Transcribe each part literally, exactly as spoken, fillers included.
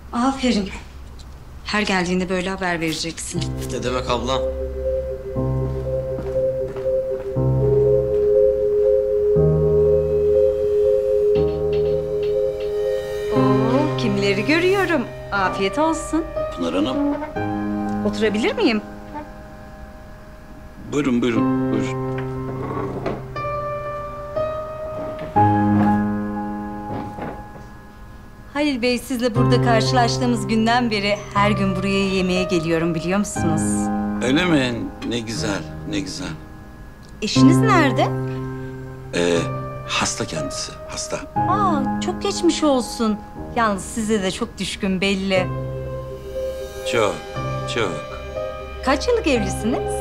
Aferin. Her geldiğinde böyle haber vereceksin. Ne demek ablam? Oo, kimleri görüyorum. Afiyet olsun. Pınar Hanım. Oturabilir miyim? Buyurun, buyurun, buyurun. Halil Bey, sizle burada karşılaştığımız günden beri her gün buraya yemeğe geliyorum, biliyor musunuz? Öyle mi? Ne güzel, ne güzel. Eşiniz nerede? Ee, hasta kendisi, hasta. Aa, çok geçmiş olsun. Yalnız size de çok düşkün belli. Çok, çok. Kaç yıllık evlisiniz?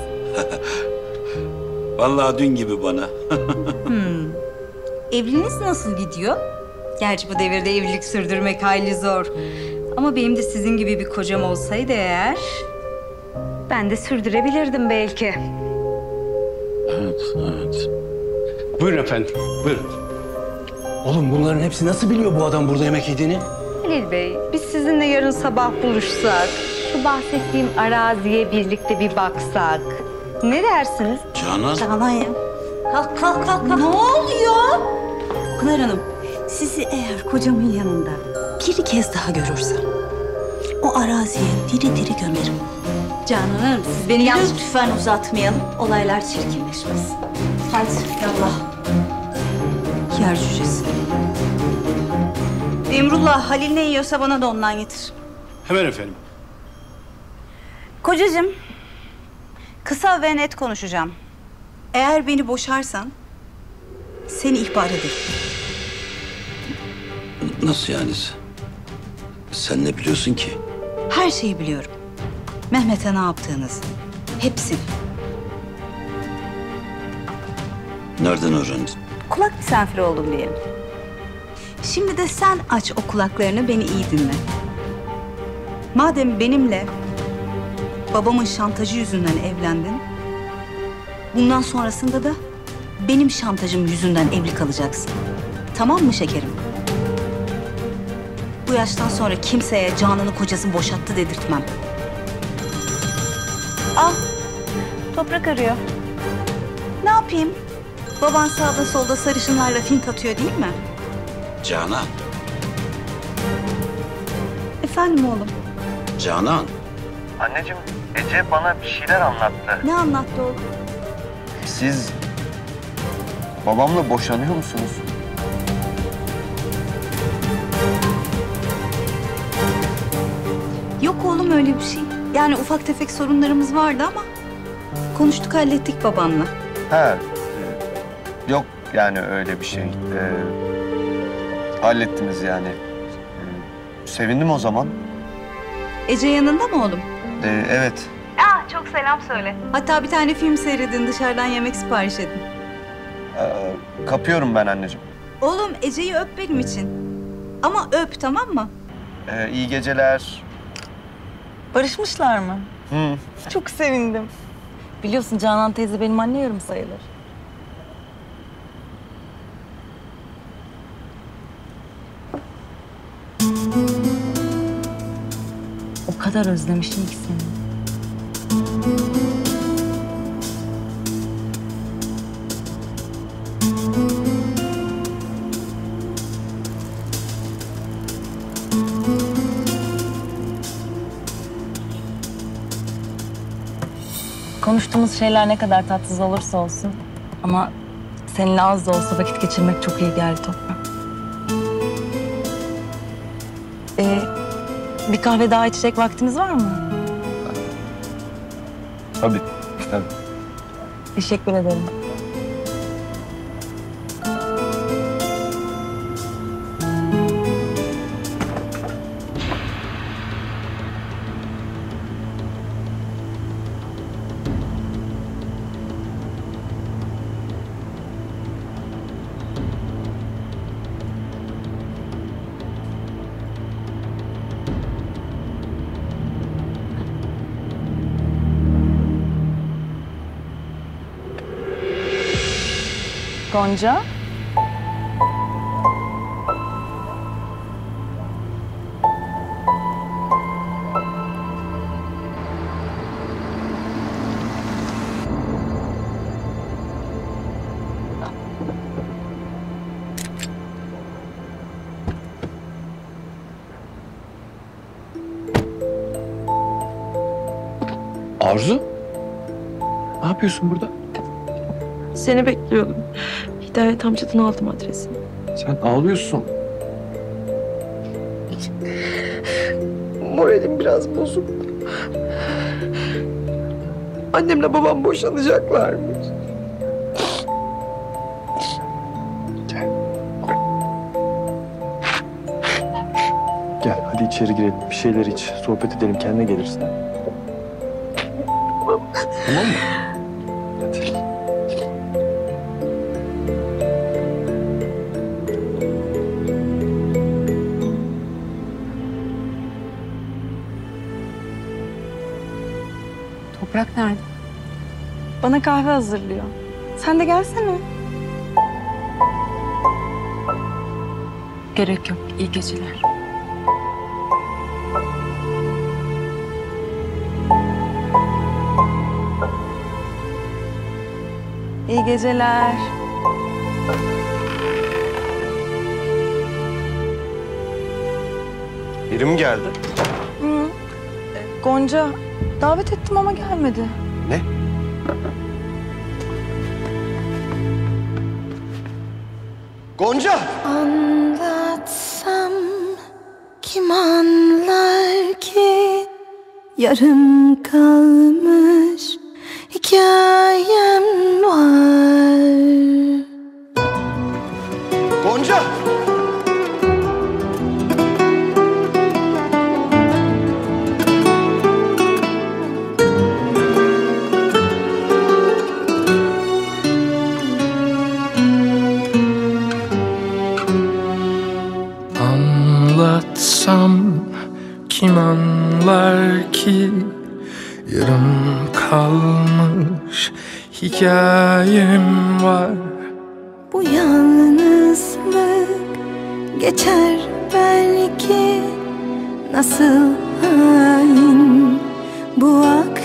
Vallahi dün gibi bana. Hmm. Evliliğiniz nasıl gidiyor? Gerçi bu devirde evlilik sürdürmek hayli zor. Ama benim de sizin gibi bir kocam olsaydı eğer... ben de sürdürebilirdim belki. Evet, evet. Buyurun efendim, buyurun. Oğlum bunların hepsi nasıl biliyor bu adam burada yemek yediğini? Halil Bey, biz sizinle yarın sabah buluşsak... şu bahsettiğim araziye birlikte bir baksak... ne dersiniz? Canan. Canan ya. Kalk kalk kalk. kalk. Ne oluyor? Pınar Hanım, sizi eğer kocamın yanında bir kez daha görürsem... o araziye diri diri gömerim. Canan Hanım, siz beni yanlış... Lütfen uzatmayalım, olaylar çirkinleşmesin. Hadi yallah. Yer cücesi. Emrullah, Halil ne yiyorsa bana da ondan getir. Hemen efendim. Kocacığım, kısa ve net konuşacağım. Eğer beni boşarsan seni ihbar ederim. Nasıl yani? Sen ne biliyorsun ki? Her şeyi biliyorum. Mehmet'e ne yaptığınızı. Hepsini. Nereden öğrendin? Kulak misafiri oldum diyelim. Şimdi de sen aç o kulaklarını, beni iyi dinle. Madem benimle babamın şantajı yüzünden evlendin... bundan sonrasında da benim şantajım yüzünden evli kalacaksın. Tamam mı şekerim? Bu yaştan sonra kimseye Canan'ı kocası boşattı dedirtmem. Al, toprak arıyor. Ne yapayım? Baban sağda solda sarışınlarla fink atıyor değil mi? Canan. Efendim oğlum, Canan. Anneciğim, Ece bana bir şeyler anlattı. ne anlattı oğlum? Siz babamla boşanıyor musunuz? Yok oğlum öyle bir şey. Yani ufak tefek sorunlarımız vardı ama konuştuk, hallettik babanla. He, e, yok yani öyle bir şey. E, hallettiniz yani. E, sevindim o zaman. Ece yanında mı oğlum? E, evet. Aa, çok selam söyle. Hatta bir tane film seyredin, dışarıdan yemek sipariş edin. E, kapıyorum ben anneciğim. Oğlum Ece'yi öp benim için. Ama öp, tamam mı? E, iyi geceler. Barışmışlar mı? Hı. Çok sevindim. Biliyorsun Canan teyze benim anne yarım sayılır. O kadar özlemişim ki seni. Konuştuğumuz şeyler ne kadar tatsız olursa olsun ama seninle az da olsa vakit geçirmek çok iyi geldi Toprak. Ee, bir kahve daha içecek vaktimiz var mı? Tabii, tabii. Teşekkür ederim. Gonca. Arzu? Ne yapıyorsun burada? Seni bekliyordum. Hidayet amcadan aldım adresini. Sen ağlıyorsun. Moralim biraz bozuk. Annemle babam boşanacaklarmış. Gel hadi içeri girelim. Bir şeyler iç. Sohbet edelim. Kendine gelirsin. Tamam mı? Hadi. Toprak nerede? Bana kahve hazırlıyor. Sen de gelsene. Gerek yok. İyi geceler. İyi geceler. Biri mi geldi? Hı. Gonca, davet ettim ama gelmedi. Ne? Gonca! Anlatsam kim anlar ki yarım kalmış hikayem var. Gonca! Anlatsam kim anlar ki yarım kalmış hikayem var. Bu yalnızlık geçer belki, nasıl hain bu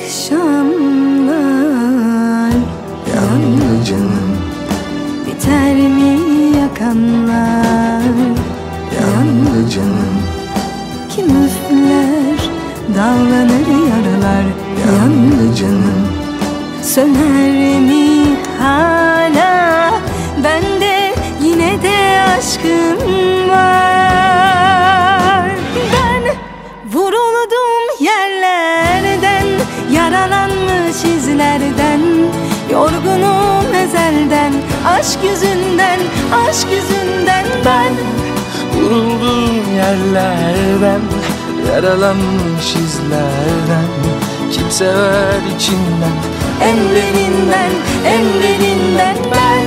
akşamlar. Yalnızım biter mi yakanlar? Yalnızım kim üfler dallanır yaralar? Yalnızım söner mi hala? Bende yine de aşkım var. Ben vuruldum yerlerden, yaralanmış izlerden, yorgunum ezelden, aşk yüzünden, aşk yüzünden ben. Vuruldum yerlerden, yaralanmış izlerden, kim sever içinden, En derinden, en derinden ben.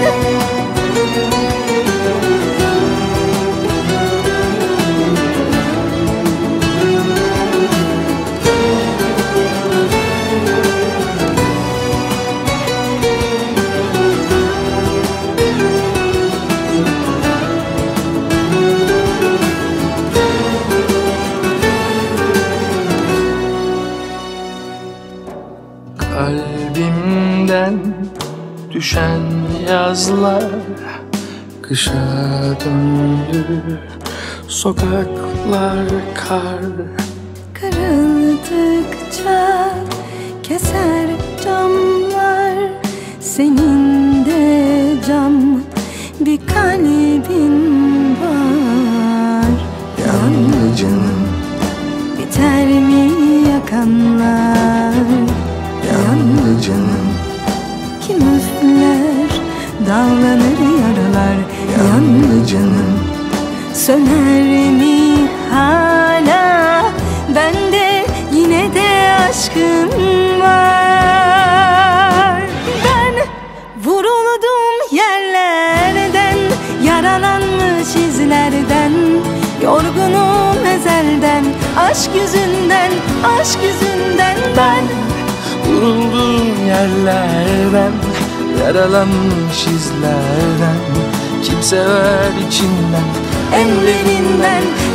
Kalbimden düşen yazlar kışa döndü, sokaklar kar. Kırıldıkça keser camlar, senin de cam bir kalbin var. Yalnızım biter mi yakanlar? Yalnızım kim üfler dallanır yaralar? Yalnızım söner mi hala? Bende yine de aşkım var. Ben vuruldum yerlerden, yaralanmış izlerden, yorgunum ezelden, aşk yüzünden, aşk yüzünden ben. Vuruldum yerlerden, yaralanmış izlerden, kim sever içinden, En derinden,